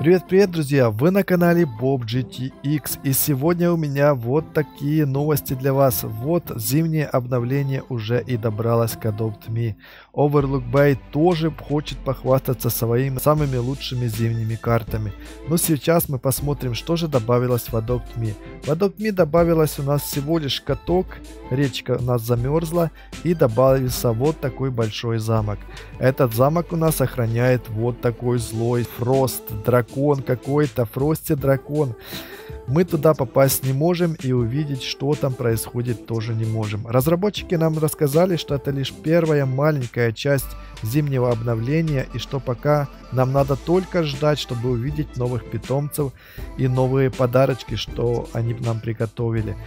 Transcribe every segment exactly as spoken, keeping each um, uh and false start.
Привет-привет, друзья! Вы на канале Bob джи ти икс, и сегодня у меня вот такие новости для вас. Вот зимнее обновление уже и добралось к Adopt Me. Overlook Bay тоже хочет похвастаться своими самыми лучшими зимними картами. Но сейчас мы посмотрим, что же добавилось в Adopt Me. В Adopt Me добавилось у нас всего лишь каток, речка у нас замерзла, и добавился вот такой большой замок. Этот замок у нас охраняет вот такой злой Фрост дракон. Дракон какой-то, Фрости дракон. Мы туда попасть не можем и увидеть, что там происходит, тоже не можем. Разработчики нам рассказали, что это лишь первая маленькая часть зимнего обновления, и что пока нам надо только ждать, чтобы увидеть новых питомцев и новые подарочки, что они нам приготовили.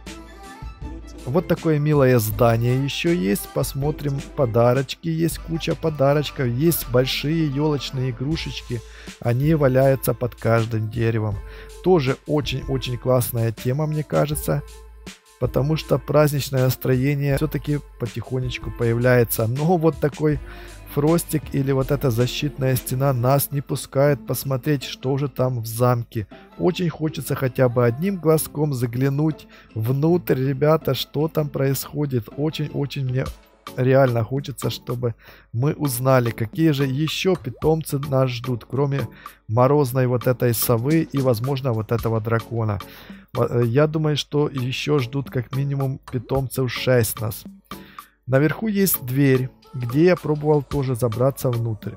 Вот такое милое здание еще есть. Посмотрим, подарочки есть, куча подарочков. Есть большие елочные игрушечки. Они валяются под каждым деревом. Тоже очень-очень классная тема, мне кажется. Потому что праздничное настроение все-таки потихонечку появляется. Но вот такой Фростик или вот эта защитная стена нас не пускает посмотреть, что же там в замке. Очень хочется хотя бы одним глазком заглянуть внутрь, ребята, что там происходит. Очень-очень мне реально хочется, чтобы мы узнали, какие же еще питомцы нас ждут, кроме морозной вот этой совы и, возможно, вот этого дракона. Я думаю, что еще ждут как минимум питомцев шесть нас. Наверху есть дверь, где я пробовал тоже забраться внутрь.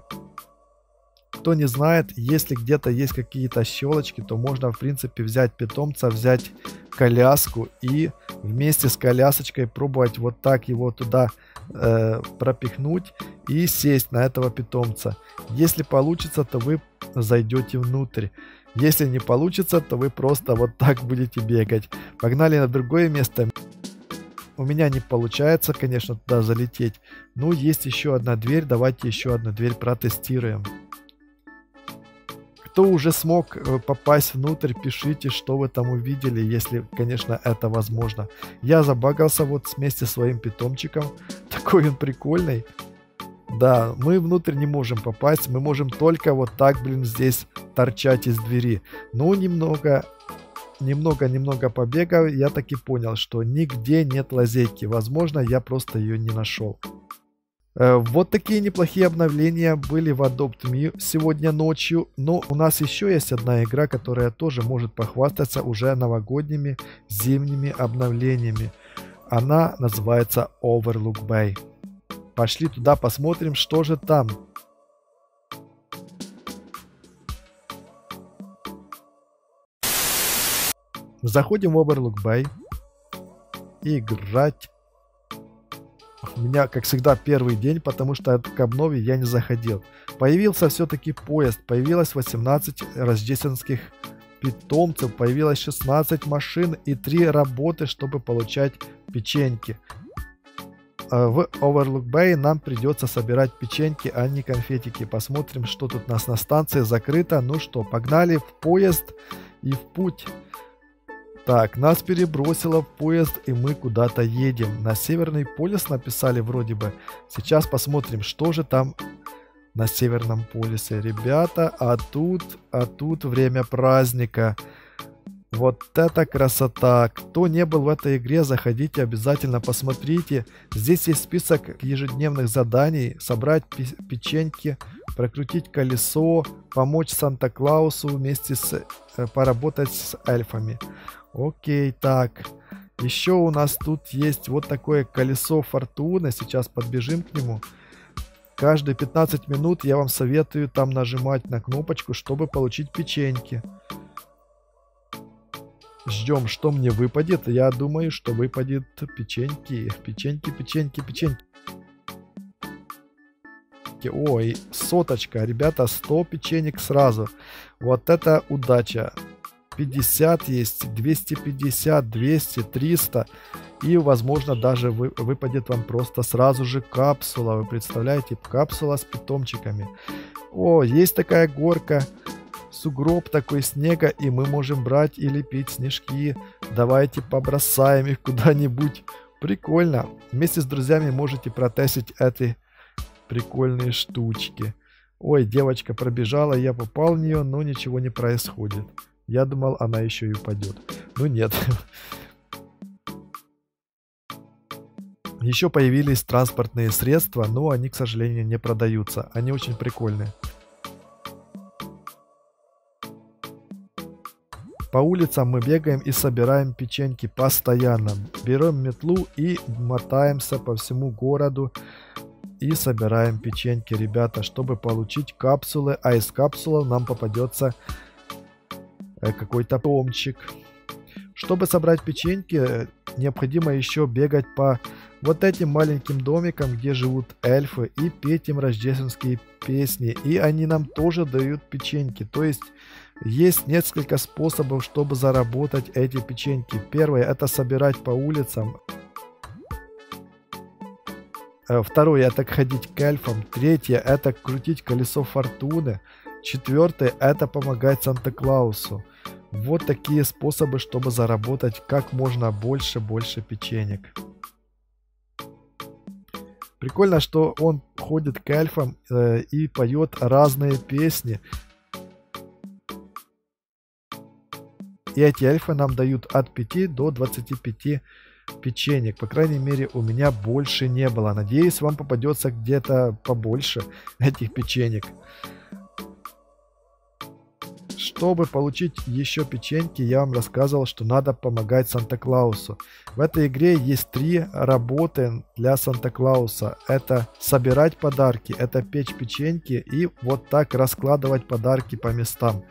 Кто не знает, если где-то есть какие-то щелочки, то можно в принципе взять питомца, взять коляску и вместе с колясочкой пробовать вот так его туда э, пропихнуть и сесть на этого питомца. Если получится, то вы зайдете внутрь. Если не получится, то вы просто вот так будете бегать. Погнали на другое место. У меня не получается, конечно, туда залететь. Ну, есть еще одна дверь. Давайте еще одну дверь протестируем. Кто уже смог попасть внутрь, пишите, что вы там увидели, если, конечно, это возможно. Я забагался вот вместе со своим питомчиком. Такой он прикольный. Да, мы внутрь не можем попасть. Мы можем только вот так, блин, здесь торчать из двери. Ну, немного... Немного-немного побегав, я таки понял, что нигде нет лазейки. Возможно, я просто ее не нашел. Э, вот такие неплохие обновления были в Adopt Me сегодня ночью. Но у нас еще есть одна игра, которая тоже может похвастаться уже новогодними зимними обновлениями. Она называется Overlook Bay. Пошли туда, посмотрим, что же там. Заходим в Overlook Bay. Играть. У меня, как всегда, первый день, потому что к обнове я не заходил. Появился все-таки поезд. Появилось восемнадцать рождественских питомцев. Появилось шестнадцать машин и три работы, чтобы получать печеньки. В Overlook Bay нам придется собирать печеньки, а не конфетики. Посмотрим, что тут у нас на станции закрыто. Ну что, погнали в поезд и в путь. Так, нас перебросило в поезд, и мы куда-то едем. На Северный полюс написали вроде бы. Сейчас посмотрим, что же там на Северном полюсе. Ребята, а тут, а тут время праздника. Вот это красота. Кто не был в этой игре, заходите, обязательно посмотрите. Здесь есть список ежедневных заданий. Собрать печеньки, прокрутить колесо, помочь Санта-Клаусу вместе с... поработать с эльфами. Окей, так. Еще у нас тут есть вот такое колесо фортуны. Сейчас подбежим к нему. Каждые пятнадцать минут я вам советую там нажимать на кнопочку, чтобы получить печеньки. Ждем, что мне выпадет. Я думаю, что выпадет печеньки. Печеньки, печеньки, печеньки. Ой, соточка. Ребята, сто печенек сразу. Вот это удача. пятьдесят есть, двести пятьдесят, двести, триста. И, возможно, даже вы, выпадет вам просто сразу же капсула. Вы представляете? Капсула с питомчиками. О, есть такая горка. Сугроб такой снега. И мы можем брать и лепить снежки. Давайте побросаем их куда-нибудь. Прикольно. Вместе с друзьями можете протестить эти прикольные штучки. Ой, девочка пробежала, я попал в нее, но ничего не происходит. Я думал, она еще и упадет. Ну нет. Еще появились транспортные средства, но они, к сожалению, не продаются. Они очень прикольные. По улицам мы бегаем и собираем печеньки постоянно. Берем метлу и мотаемся по всему городу и собираем печеньки, ребята, чтобы получить капсулы. А из капсулы нам попадется какой-то томчик. Чтобы собрать печеньки, необходимо еще бегать по вот этим маленьким домикам, где живут эльфы, и петь им рождественские песни. И они нам тоже дают печеньки. То есть есть несколько способов, чтобы заработать эти печеньки. Первое — это собирать по улицам. Второе — это ходить к эльфам. Третье — это крутить колесо фортуны. Четвертое — это помогать Санта-Клаусу. Вот такие способы, чтобы заработать как можно больше, больше печенек. Прикольно, что он ходит к эльфам э, и поет разные песни. И эти эльфы нам дают от пяти до двадцати пяти печенек. По крайней мере, у меня больше не было. Надеюсь, вам попадется где-то побольше этих печенек. Чтобы получить еще печеньки, я вам рассказывал, что надо помогать Санта-Клаусу. В этой игре есть три работы для Санта-Клауса. Это собирать подарки, это печь печеньки и вот так раскладывать подарки по местам.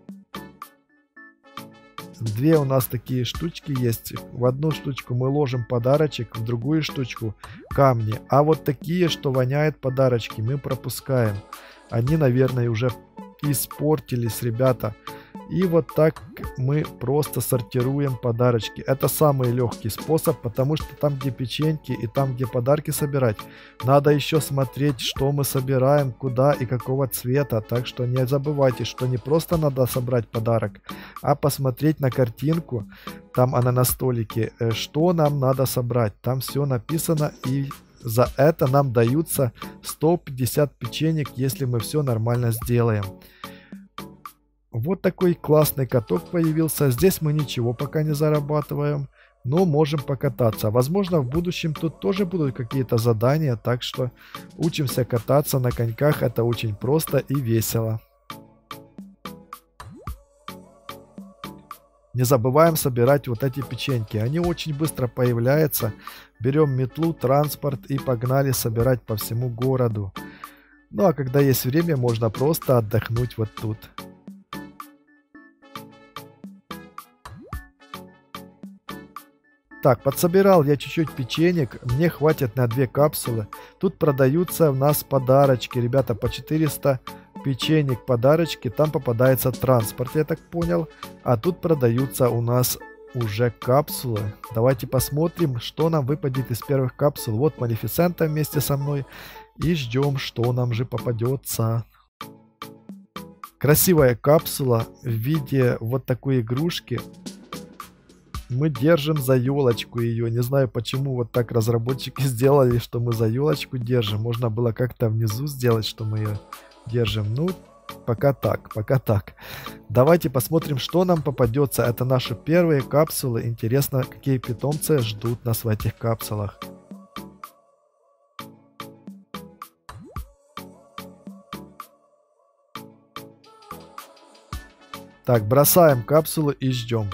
Две у нас такие штучки есть. В одну штучку мы ложим подарочек, в другую штучку камни. А вот такие, что воняют подарочки, мы пропускаем. Они, наверное, уже испортились, ребята. И вот так мы просто сортируем подарочки. Это самый легкий способ, потому что там, где печеньки и там, где подарки собирать, надо еще смотреть, что мы собираем, куда и какого цвета. Так что не забывайте, что не просто надо собрать подарок, а посмотреть на картинку, там она на столике, что нам надо собрать. Там все написано, и за это нам даются сто пятьдесят печенек, если мы все нормально сделаем. Вот такой классный каток появился. Здесь мы ничего пока не зарабатываем, но можем покататься. Возможно, в будущем тут тоже будут какие-то задания, так что учимся кататься на коньках. Это очень просто и весело. Не забываем собирать вот эти печеньки. Они очень быстро появляются. Берем метлу, транспорт и погнали собирать по всему городу. Ну а когда есть время, можно просто отдохнуть вот тут. Так, подсобирал я чуть-чуть печенек, мне хватит на две капсулы. Тут продаются у нас подарочки, ребята, по четыреста печенек подарочки, там попадается транспорт, я так понял. А тут продаются у нас уже капсулы. Давайте посмотрим, что нам выпадет из первых капсул. Вот Малефисента вместе со мной. И ждем, что нам же попадется. Красивая капсула в виде вот такой игрушки. Мы держим за елочку ее. Не знаю, почему вот так разработчики сделали, что мы за елочку держим. Можно было как-то внизу сделать, что мы ее держим. Ну, пока так, пока так. Давайте посмотрим, что нам попадется. Это наши первые капсулы. Интересно, какие питомцы ждут нас в этих капсулах. Так, бросаем капсулу и ждем.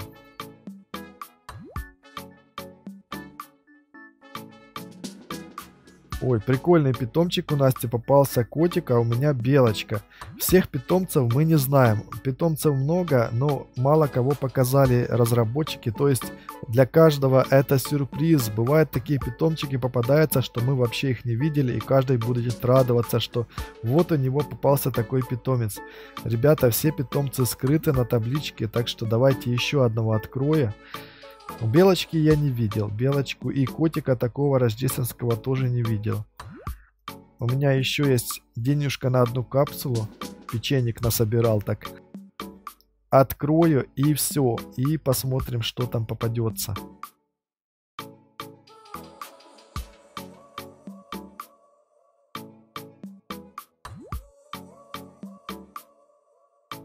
Ой, прикольный питомчик у Насти попался, котик, а у меня белочка. Всех питомцев мы не знаем. Питомцев много, но мало кого показали разработчики. То есть для каждого это сюрприз. Бывают такие питомчики попадаются, что мы вообще их не видели. И каждый будет радоваться, что вот у него попался такой питомец. Ребята, все питомцы скрыты на табличке, так что давайте еще одного открою. Белочки я не видел. Белочку и котика такого рождественского тоже не видел. У меня еще есть денежка на одну капсулу. Печенек насобирал так. Открою и все. И посмотрим, что там попадется.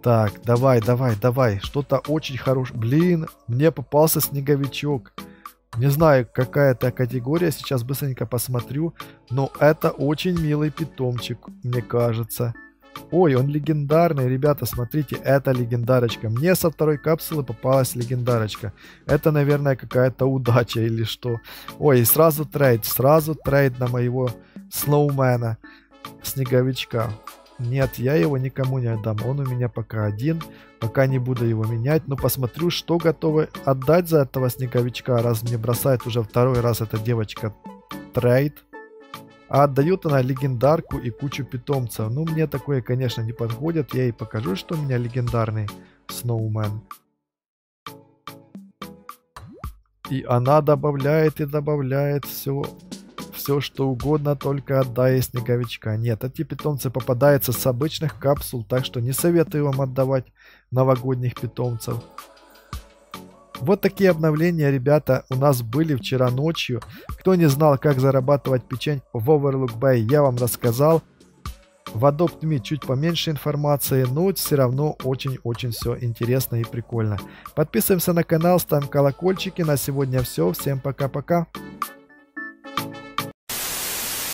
Так, давай, давай, давай. Что-то очень хорошее. Блин, мне попался снеговичок. Не знаю, какая это категория. Сейчас быстренько посмотрю. Но это очень милый питомчик, мне кажется. Ой, он легендарный, ребята, смотрите, это легендарочка. Мне со второй капсулы попалась легендарочка. Это, наверное, какая-то удача или что. Ой, и сразу трейд, сразу трейд на моего сноумена, снеговичка. Нет, я его никому не отдам, он у меня пока один, пока не буду его менять. Но посмотрю, что готовы отдать за этого снеговичка, раз мне бросает уже второй раз эта девочка трейд. А отдает она легендарку и кучу питомцев. Ну, мне такое, конечно, не подходит. Я ей покажу, что у меня легендарный сноумен. И она добавляет и добавляет все, все что угодно, только отдай снеговичка. Нет, эти питомцы попадаются с обычных капсул, так что не советую вам отдавать новогодних питомцев. Вот такие обновления, ребята, у нас были вчера ночью. Кто не знал, как зарабатывать печеньку в Overlook Bay, я вам рассказал. В Adopt Me чуть поменьше информации, но все равно очень-очень все интересно и прикольно. Подписываемся на канал, ставим колокольчики. На сегодня все. Всем пока-пока.